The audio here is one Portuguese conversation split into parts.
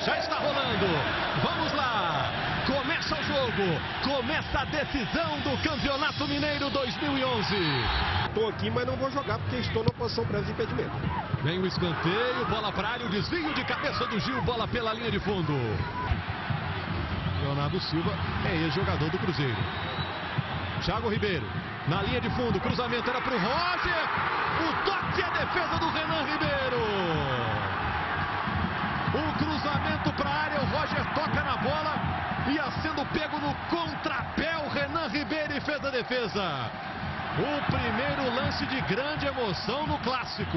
já está rolando. Vamos lá. Começa o jogo. Começa a decisão do Campeonato Mineiro 2011. Estou aqui, mas não vou jogar porque estou na posição presa de impedimento. Vem o escanteio, bola para a área, o desvio de cabeça do Gil, bola pela linha de fundo. Leonardo Silva é ex-jogador do Cruzeiro. Thiago Ribeiro, na linha de fundo, cruzamento era para o Roger. O toque é a defesa do Renan Ribeiro. O cruzamento para a área, o Roger toca na bola. Ia sendo pego no contrapé o Renan Ribeiro e fez a defesa. O primeiro lance de grande emoção no clássico.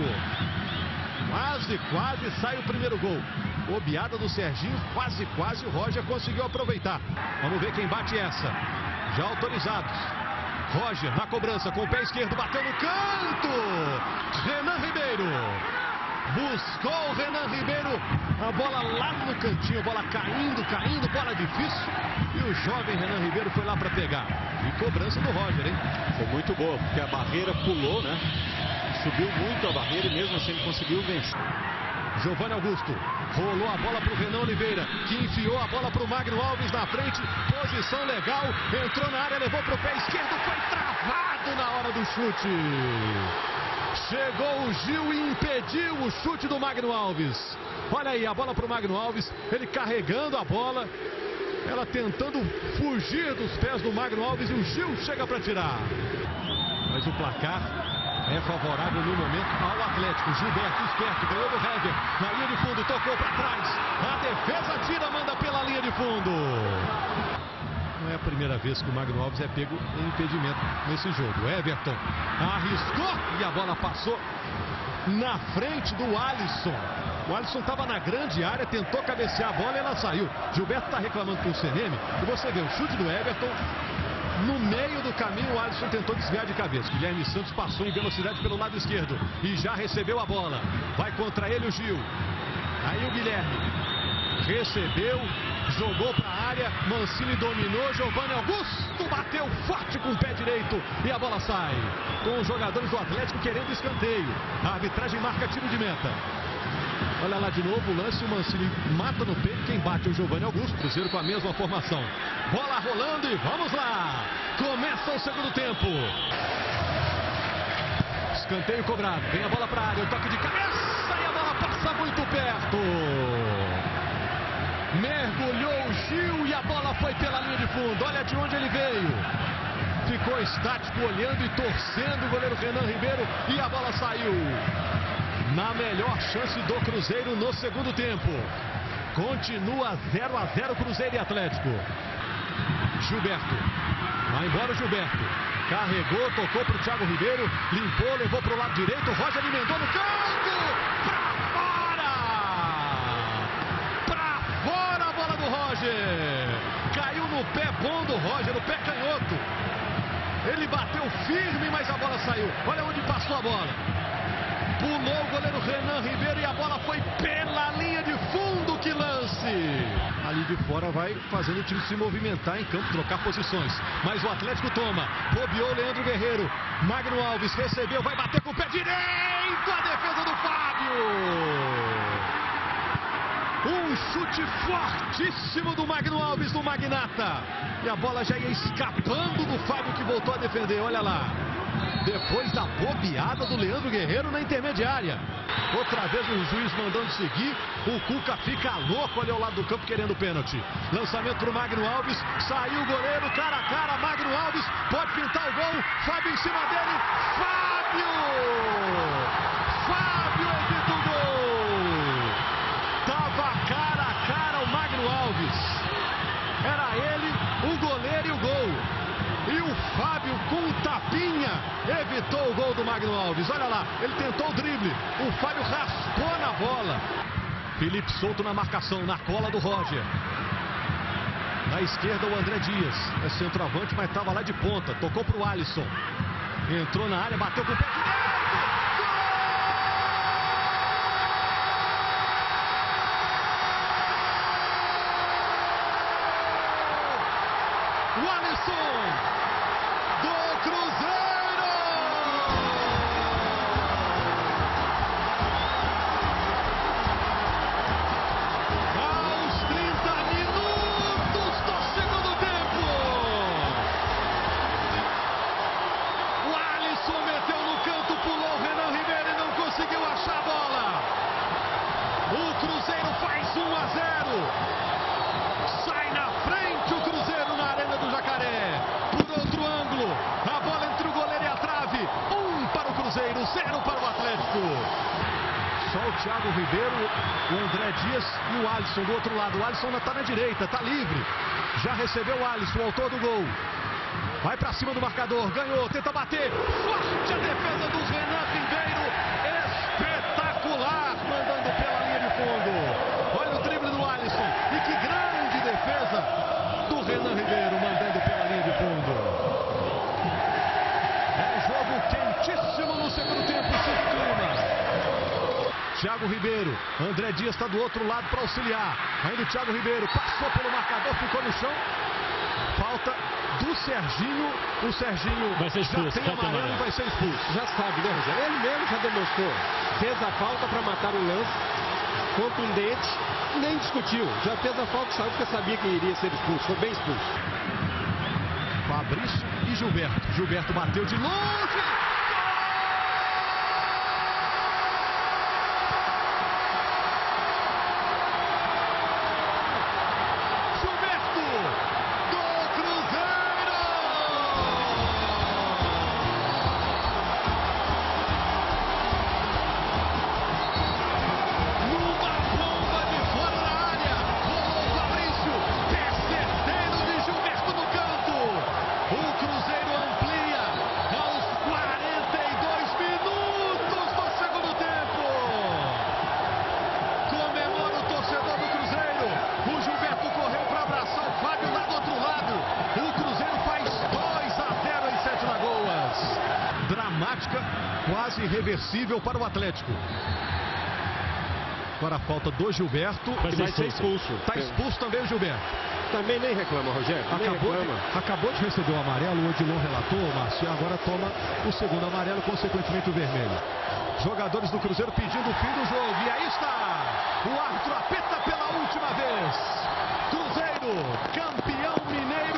Quase sai o primeiro gol. Bobeada do Serginho, quase o Roger conseguiu aproveitar. Vamos ver quem bate essa. Já autorizados. Roger na cobrança com o pé esquerdo, bateu no canto. Renan Ribeiro. Buscou o Renan Ribeiro. A bola lá no cantinho, bola caindo, bola difícil. E o jovem Renan Ribeiro foi lá para pegar. E cobrança do Roger, hein? Foi muito boa, porque a barreira pulou, né? Subiu muito a barreira e mesmo assim ele conseguiu vencer. Giovanni Augusto rolou a bola para o Renan Oliveira, que enfiou a bola para o Magno Alves na frente. Posição legal, entrou na área, levou para o pé esquerdo, foi travado na hora do chute. Chegou o Gil e impediu o chute do Magno Alves. Olha aí a bola para o Magno Alves, ele carregando a bola, ela tentando fugir dos pés do Magno Alves e o Gil chega para tirar. Mas o placar é favorável no momento ao Atlético. Gilberto esperto, ganhou do Hever. Na linha de fundo, tocou para trás. A defesa tira, manda pela linha de fundo. Não é a primeira vez que o Magno Alves é pego em impedimento nesse jogo. Everton arriscou e a bola passou na frente do Alisson. O Alisson estava na grande área, tentou cabecear a bola e ela saiu. Gilberto está reclamando com o Seneme. E você vê o chute do Everton. No meio do caminho, o Alisson tentou desviar de cabeça. Guilherme Santos passou em velocidade pelo lado esquerdo e já recebeu a bola. Vai contra ele o Gil. Aí o Guilherme recebeu, jogou para a área. Mancini dominou, Giovanni Augusto bateu forte com o pé direito e a bola sai. Com os jogadores do Atlético querendo escanteio. A arbitragem marca tiro de meta. Olha lá de novo o lance, o Mancini mata no peito, quem bate é o Giovanni Augusto, Cruzeiro com a mesma formação. Bola rolando e vamos lá! Começa o segundo tempo. Escanteio cobrado, vem a bola para a área, o toque de cabeça e a bola passa muito perto. Mergulhou o Gil e a bola foi pela linha de fundo, olha de onde ele veio. Ficou estático, olhando e torcendo o goleiro Renan Ribeiro e a bola saiu. Na melhor chance do Cruzeiro no segundo tempo. Continua 0-0 Cruzeiro e Atlético. Gilberto. Vai embora o Gilberto. Carregou, tocou para o Thiago Ribeiro. Limpou, levou para o lado direito. Roger emendou no canto. Para fora a bola do Roger. Caiu no pé bom do Roger, no pé canhoto. Ele bateu firme, mas a bola saiu. Olha onde passou a bola. Pulou o goleiro Renan Ribeiro e a bola foi pela linha de fundo, que lance! Ali de fora vai fazendo o time se movimentar em campo, trocar posições. Mas o Atlético toma, bobeou Leandro Guerreiro. Magno Alves recebeu, vai bater com o pé direito, a defesa do Fábio! Um chute fortíssimo do Magno Alves, do Magnata. E a bola já ia escapando do Fábio, que voltou a defender, olha lá. Depois da bobeada do Leandro Guerreiro na intermediária. Outra vez o juiz mandando seguir. O Cuca fica louco ali ao lado do campo querendo pênalti. Lançamento para o Magno Alves. Saiu o goleiro, cara a cara. Magno Alves pode pintar o gol. Fábio em cima dele. Fábio! Fábio evita o gol. Tava cara a cara o Magno Alves. Era ele, o goleiro e o gol. E o Fábio com um tapinha evitou o gol do Magno Alves. Olha lá, ele tentou o drible. O Fábio raspou na bola. Felipe solto na marcação, na cola do Roger. Na esquerda o André Dias. É centroavante, mas estava lá de ponta. Tocou para o Alisson. Entrou na área, bateu com o pé direito. O Alisson do Cruzeiro! Aos Thiago Ribeiro, o André Dias e o Alisson do outro lado. O Alisson está na direita, está livre. Já recebeu o Alisson, o autor do gol. Vai para cima do marcador, ganhou, tenta bater. Forte a defesa do Renan Ribeiro. Espetacular, mandando pela linha de fundo. Olha o drible do Alisson. E que grande defesa do Renan Ribeiro, mandando pela linha de fundo. É jogo quentíssimo no segundo tempo, esse clima. Thiago Ribeiro, André Dias está do outro lado para auxiliar. Ainda o Thiago Ribeiro passou pelo marcador, ficou no chão. Falta do Serginho. O Serginho vai ser expulso, já tem amarelo e vai ser expulso. Já sabe, né, Rogério? Ele mesmo já demonstrou. Fez a falta para matar o lance. Contundente. Nem discutiu. Já fez a falta, sabe, porque sabia que iria ser expulso. Foi bem expulso. Fabrício e Gilberto. Gilberto bateu de longe. Dramática, quase irreversível para o Atlético. Agora a falta do Gilberto. Vai ser expulso. Está expulso também o Gilberto. Também nem reclama, Rogério. Acabou de receber o amarelo, o Odilon relatou, Márcio, e agora toma o segundo amarelo, consequentemente o vermelho. Jogadores do Cruzeiro pedindo o fim do jogo. E aí está! O árbitro apita pela última vez. Cruzeiro, campeão mineiro.